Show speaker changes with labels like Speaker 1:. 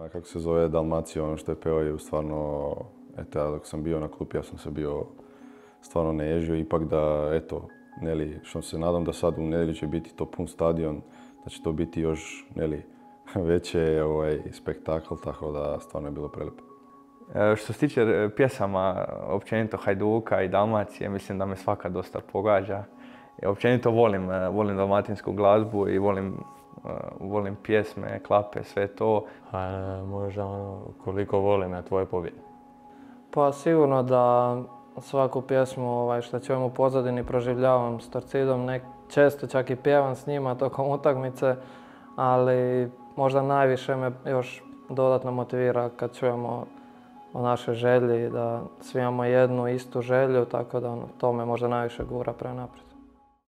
Speaker 1: kako se zove, Dalmaciju, ono što je peo je stvarno, eto, ja dok sam bio na klupi, ja sam se bio stvarno neježio, ipak da, eto, Neli, što se nadam da sad u nedjelju će biti to pun stadion, da će to biti još, Neli, veće spektakl, tako da stvarno je bilo prelijepo.
Speaker 2: Što se tiče pjesama, općenito Hajduka i Dalmacije, mislim da me svaka dosta pogađa. Općenito volim dalmatinsku glazbu i volim pjesme, klape, sve to.
Speaker 3: Možda koliko volim ja tvoje pobjede.
Speaker 4: Pa sigurno da svaku pjesmu što čujem u pozadini proživljavam s Torcidom, često čak i pjevam s njima tokom utakmice, ali možda najviše me još dodatno motivira kad čujemo o našoj želji, da svi imamo jednu istu želju, tako da to me možda najviše gura prema naprijed.